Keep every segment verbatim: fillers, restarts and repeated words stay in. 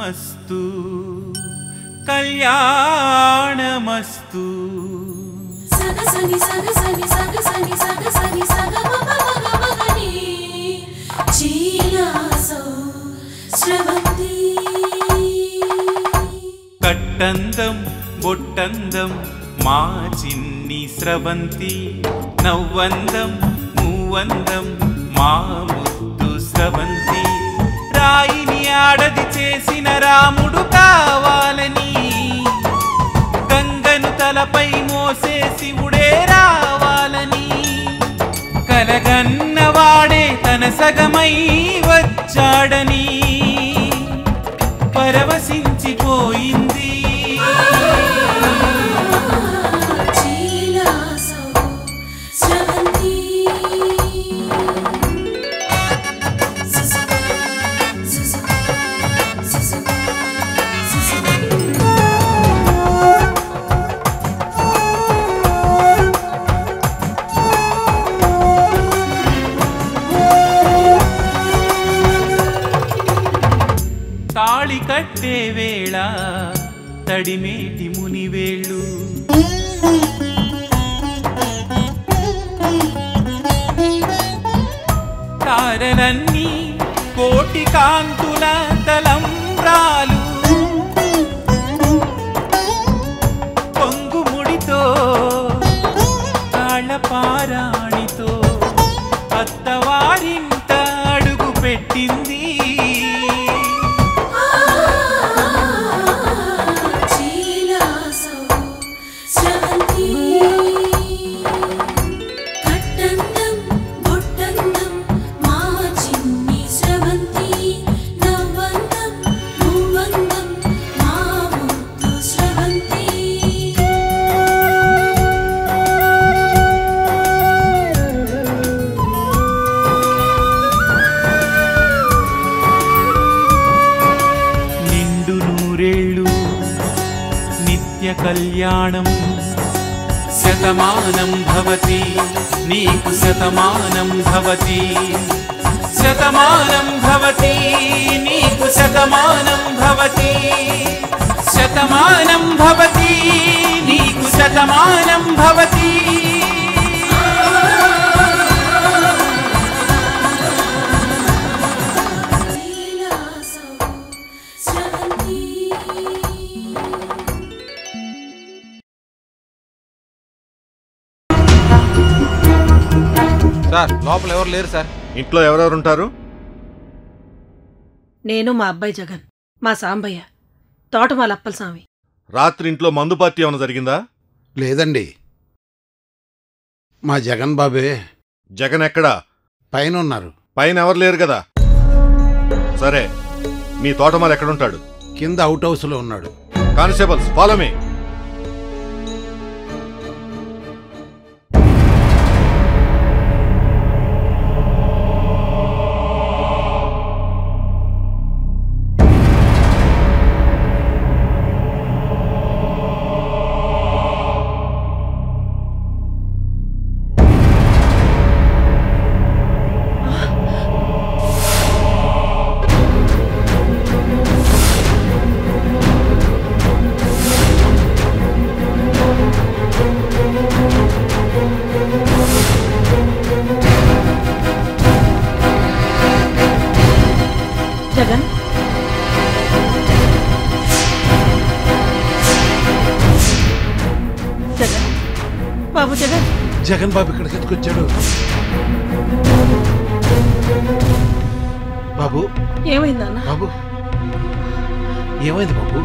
కళ్యాణమస్తు కళ్యాణమస్తు సగసని సగసని సగసని సగసని సగమమగమగని చి లా సౌ స్రవంతి కట్టందం బొట్టందం మా చిన్ని స్రవంతి నవ్వందం మూవందం మా ముద్దు స్రవంతి రాయిని ఆడది చేసిన రాముడు కావాలని గంగను తలపై మోసే శివుడే రావాలని కలగన్నవాడే తన సగమై వచ్చాడని పరవశించిపోయింది చి లా సౌ స్రవంతి తాళి కట్టే వేళ తడిమేటి మునివేళ్ళు తారలన్నీ కోటి కాంతుల తలంబ్రాలు పొంగుముడితో తాళపారాణితో అత్తవారింట అడుగు పెట్టింది కళ్యాణం శతమానం భవతి నీకు శతమానం భవతి శతమానం భవతి నీకు శతమానం భవతి శతమానం భవతి నీకు శతమానం భవతి సార్ లోపల ఎవరు లేరు సార్. ఇంట్లో ఎవరెవరు ఉంటారు? నేను, మా అబ్బాయి జగన్, మా సాంబయ్య, తోటమాల అప్పలస్వామి. రాత్రి ఇంట్లో మందు పార్టీ ఏమైనా జరిగిందా? లేదండి, మా జగన్ బాబే. జగన్ ఎక్కడా? పైన ఉన్నారు. పైన ఎవరు లేరు కదా. సరే, మీ తోటమాల ఎక్కడుంటాడు? కింద అవుట్ హౌస్ లో ఉన్నాడు. Constables follow me. Jagan, Jagan Babu, Jagan Jagan Babu ఇక్కడికి ఎత్తుకొచ్చాడు. బాబు ఏమైందన్నా? బాబు ఏమైంది బాబు?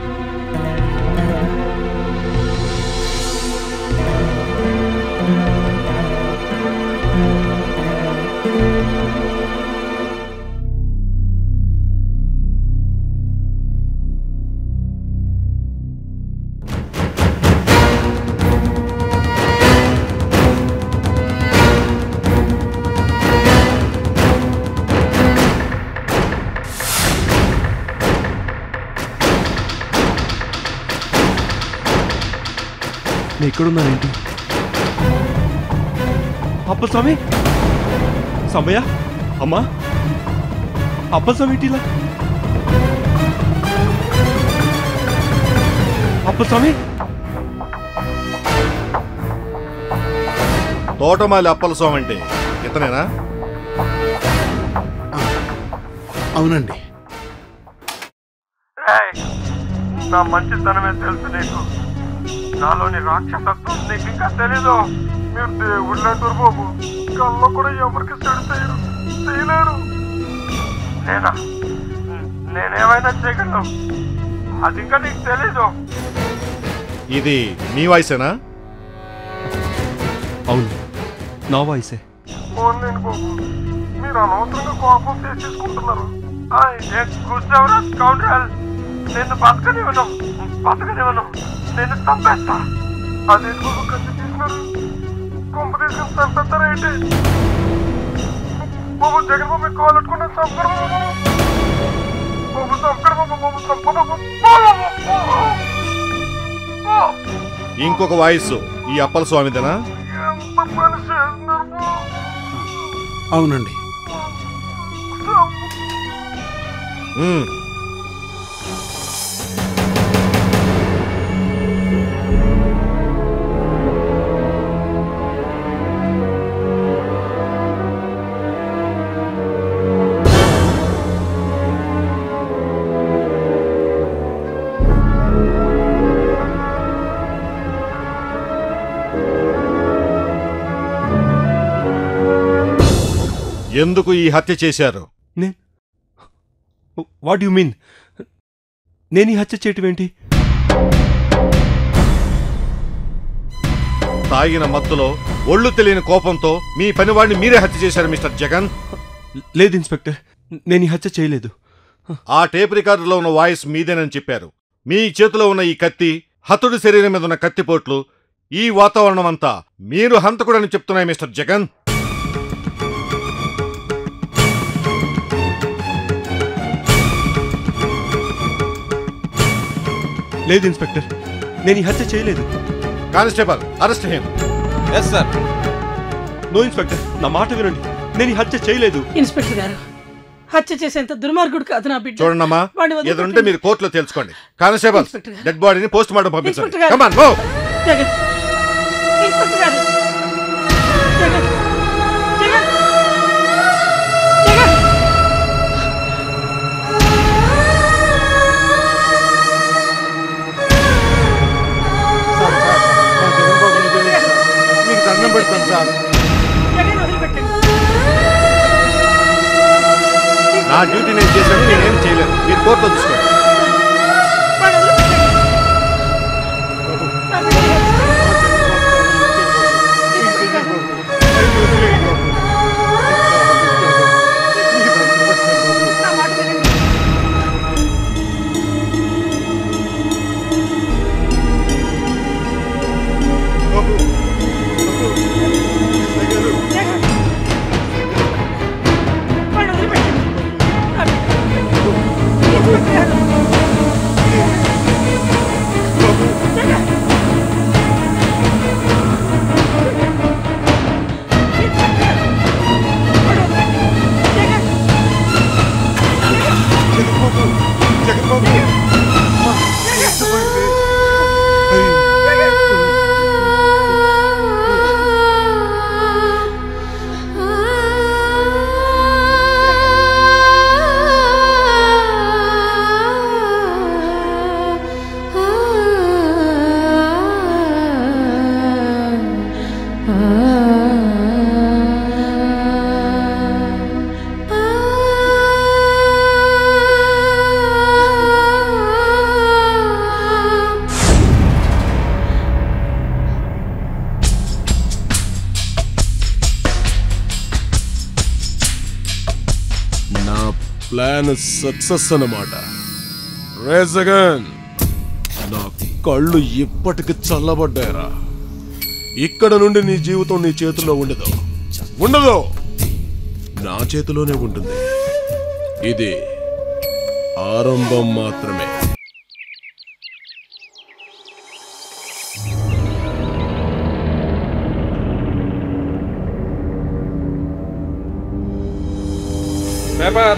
ఎక్కడున్నావేంటి? అప్పస్వామి, సంబయ్య, అమ్మా, అప్పస్వామి ఇలా అప్పు స్వామి తోటమాలి అప్పల స్వామి అంటే ఇతనేనా? అవునండి. నా మంచితనమే తెలుసు నీకు, నాలోని రాక్షసత్వం నీకు ఇంకా తెలీదు. మీరు దేవుళ్ళంటారు బాబు, కళ్ళు కూడా ఎవరికి చెడు చేయరు చేయలేరు. నేనా నేనేమైనా చేయగలను, అది ఇంకా నీకు తెలీదు. ఇది మీ వాయిసేనా? అవును, నా వాయిసే. ఓన్లేండి బాబు, మీరు అనవసరంగా కోపం చేసుకుంటున్నారు. కూర్చోవరా కౌంటర్, నేను బతకనివ్వను బతకనివ్వను నేను చంపేస్తా. అదే బాబు కత్తి తీసినారు, కొంప తీసుకుని చంపేస్తారా ఏంటి బాబు? జగన్ బాబు కాల్ పెట్టుకుని చంపరు బాబు, బాబు చంపరు బాబు, బాబు చంప. ఇంకొక వాయిస్ ఈ అప్పల స్వామిదేనా? అవునండి. ఎందుకు ఈ హత్య చేశారు? What you mean? నేను ఈ హత్య చేయటం ఏంటి? తాగిన మత్తులో ఒళ్ళు తెలియని కోపంతో మీ పనివాడిని మీరే హత్య చేశారు మిస్టర్ జగన్. లేదు ఇన్స్పెక్టర్, నేను ఈ హత్య చేయలేదు. ఆ టేప్ రికార్డులో ఉన్న వాయిస్ మీదేనని చెప్పారు. మీ చేతిలో ఉన్న ఈ కత్తి, హతుడి శరీరం మీద ఉన్న కత్తిపోట్లు, ఈ వాతావరణం అంతా మీరు హంతకుడని చెప్తున్నాయి మిస్టర్ జగన్. లేదు ఇన్స్పెక్టర్, నేను ఈ హత్య చేయలేదు. Constable, arrest him. Yes sir. No inspector, నా మాట వినండి, నేను ఈ హత్య చేయలేదు. ఇన్స్పెక్టర్ గారు, హత్య చేసేంత దుర్మార్గుడు కాదు నా బిడ్డ. చూడండమ్మా, ఎదురుంటే మీరు కోర్టులో తెలుసుకోండి. కానిస్టేబుల్, డెడ్ బాడీని పోస్ట్ మార్టం పంపించండి. Come on, move. Jagan, inspector గారు, జగన్, జగన్, జగన్. మీకు దండం పెడతాను సార్. జగన్ వదిలిపెట్టండి. నా డ్యూటీ నేను చేశాను, నేనేం చేయలేదు. మీరు కోర్టులో చూసుకోండి. వాడు వదిలిపెట్టండి. నా బిడ్డ నా మాట వినండి. జగన్, వాడు వదిలిపెట్టండి. నా బిడ్డ. ఇన్స్పెక్టర్ గారు. జగన్. ప్లాన్ సక్సెస్ అన్నమాట. రే జగన్, నా కళ్ళు ఇప్పటికి చల్లబడ్డాయరా. ఇక్కడ నుండి నీ జీవితం నీ చేతిలో ఉండదు ఉండదు నా చేతిలోనే ఉంటుంది. ఇది ఆరంభం మాత్రమే. పేపర్.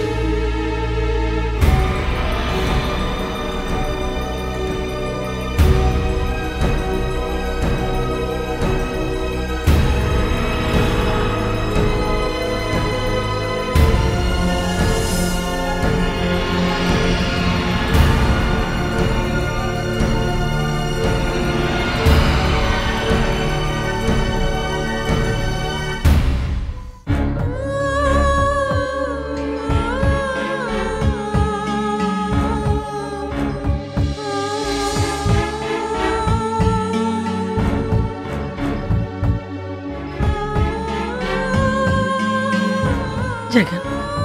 జగన్,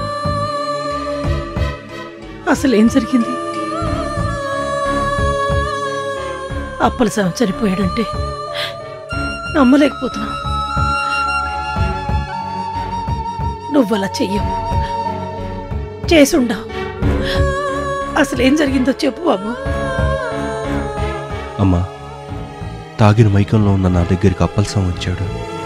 అసలు ఏం జరిగింది? అప్పల స్వామి చనిపోయాడంటే నమ్మలేకపోతున్నా. నువ్వలా చెయ్యవు, చేసుండవు. అసలు ఏం జరిగిందో చెప్పు బాబు. అమ్మా, తాగిన మైకంలో ఉన్న నా దగ్గరికి అప్పల స్వామి వచ్చాడు.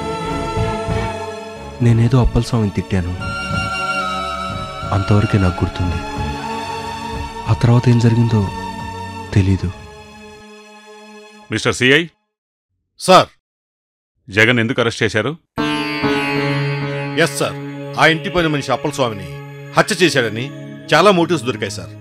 నేనేదో అప్పల స్వామిని తిట్టాను, అంతవరకే నాకు గుర్తుంది. ఆ తర్వాత ఏం జరిగిందో తెలీదు. Mister CI sir. జగన్ ఎందుకు అరెస్ట్ చేశారు? ఎస్ సార్, ఆ ఇంటి పని మనిషి అప్పల స్వామిని హత్య చేశాడని చాలా మోటివ్స్ దొరికాయి సార్.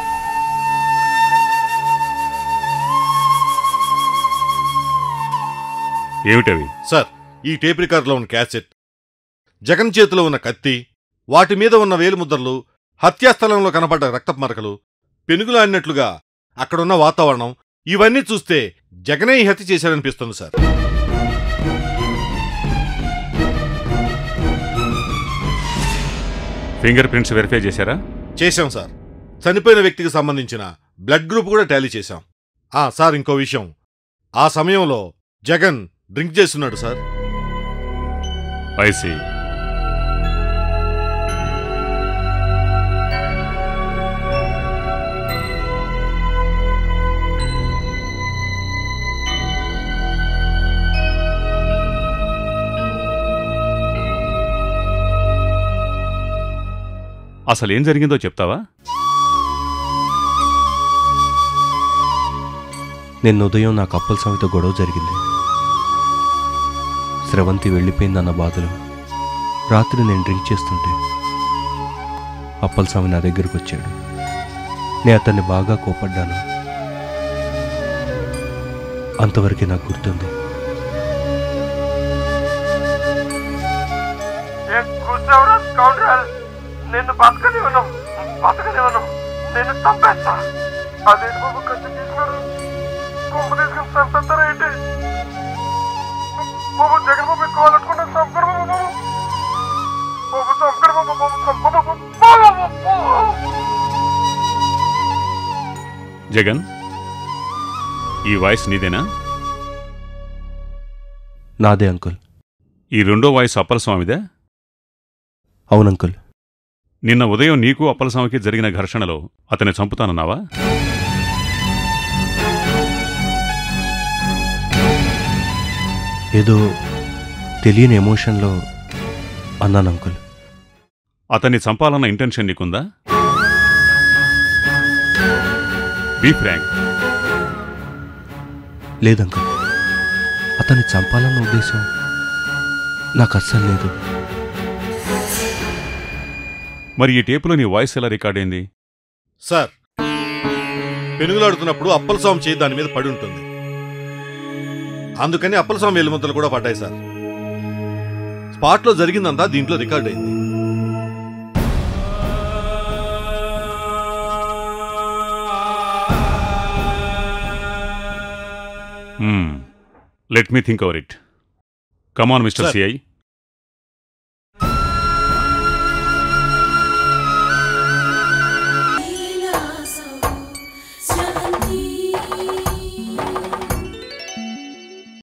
ఏమిటవి? సార్, ఈ టేప్ రికార్డులో ఉన్న క్యాసెట్, జగన్ చేతిలో ఉన్న కత్తి, వాటి మీద ఉన్న వేలిముద్రలు, హత్యాస్థలంలో కనపడ్డ రక్తపు మరకలు, పెనుగులాడినట్లుగా అక్కడున్న వాతావరణం, ఇవన్నీ చూస్తే జగనే ఈ హత్య చేశాడనిపిస్తుంది సార్. ఫింగర్ ప్రింట్స్ వెరిఫై చేశారా? చేశాం సార్. చనిపోయిన వ్యక్తికి సంబంధించిన బ్లడ్ గ్రూప్ కూడా టాలీ చేశాం. ఆ సార్, ఇంకో విషయం, ఆ సమయంలో జగన్ డ్రింక్ చేస్తున్నాడు సార్. I see. అసలు ఏం జరిగిందో చెప్తావా? నిన్న ఉదయం నాకు అప్పల స్వామితో గొడవ జరిగింది. స్రవంతి వెళ్ళిపోయిందన్న బాధలో రాత్రి నేను డ్రింక్ చేస్తుంటే అప్పల స్వామి నా దగ్గరకు వచ్చాడు. నేను అతన్ని బాగా కోపడ్డాను. అంతవరకే నాకు గుర్తుంది. నిన్ను బతకనివ్వను, బతకనివ్వను, నిన్ను చంపేస్తా. అదేంటి బాబు, కత్తి తీసుకున్నారు, కొంప తీసుకుని చంపేస్తారా ఏంటి బాబు? జగన్ బాబు కావాలనుకున్నా చంపరు బాబు, బాబు చంపరు బాబు, బాబు చంప బాబు. జగన్, ఈ వాయిస్ నీదేనా? నాదే అంకుల్. ఈ రెండో వాయిస్ అప్పల స్వామిదే? అవునంకుల్. నిన్న ఉదయం నీకు అప్పలస్వామికి జరిగిన ఘర్షణలో అతన్ని చంపుతానన్నావా? ఏదో తెలియని ఎమోషన్లో అన్నాను అంకుల్. అతన్ని చంపాలన్న ఇంటెన్షన్ నీకుందా? Be frank. లేదంకుల్, అతన్ని చంపాలన్న ఉద్దేశం నాకు అస్సలు లేదు. మరి ఈ టేపులో నీ వాయిస్ ఎలా రికార్డ్ అయింది? సార్, పెనుగులాడుతున్నప్పుడు అప్పల స్వామి చేయి దాని మీద పడి ఉంటుంది. అందుకని అప్పల స్వామి వేలిముద్రలు కూడా పడ్డాయి సార్. స్పాట్లో జరిగిందంతా దీంట్లో రికార్డ్ అయింది. Let me think over it. Come on mister CI.